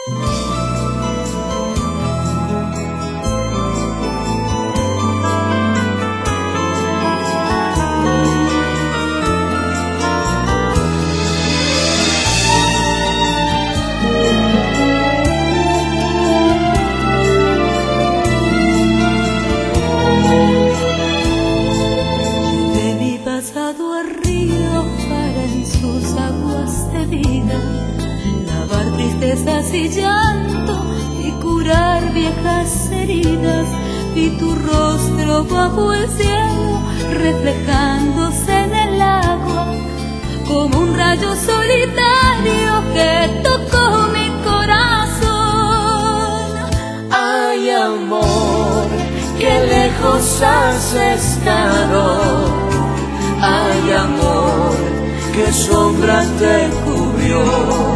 Lavar tristezas y llanto y curar viejas heridas. Vi tu rostro bajo el cielo reflejándose en el agua, como un rayo solitario que tocó mi corazón. Ay, amor, qué lejos has estado. Ay, amor, qué sombra te cubrió.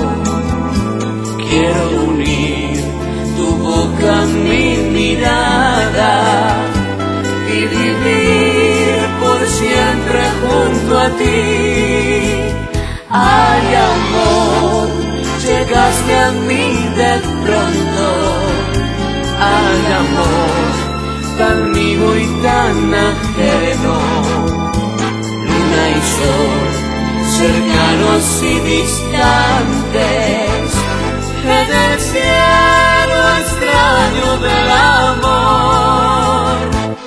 Quiero unir tu boca a mi mirada y vivir por siempre junto a ti. Ay, amor, llegaste a mí de pronto. Ay, amor, tan vivo y tan ajeno. Luna y sol, cercanos y distantes, en el cielo extraño del amor.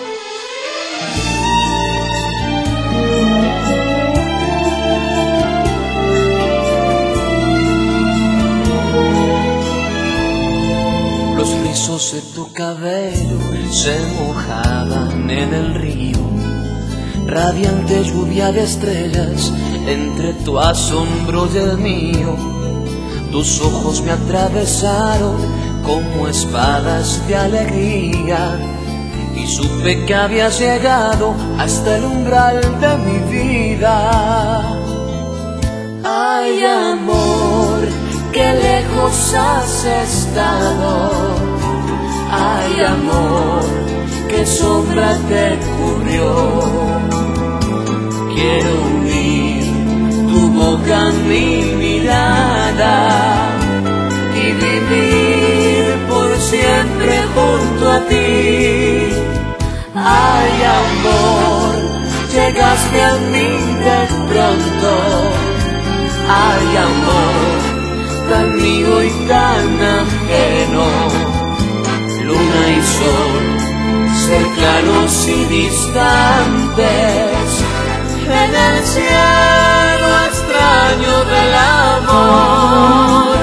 Los rizos de tu cabello se mojaban en el río, radiante lluvia de estrellas entre tu asombro y el mío. Tus ojos me atravesaron como espadas de alegría y supe que habías llegado hasta el umbral de mi vida. Ay, amor, qué lejos has estado. Ay, amor, qué sombra te cubrió. Quiero unir tu boca a mi mirada y vivir por siempre junto a ti. Ay, amor, llegaste a mí de pronto. Ay, amor, tan mío y tan ajeno. Luna y sol, cercanos y distantes, en el cielo extraño del amor.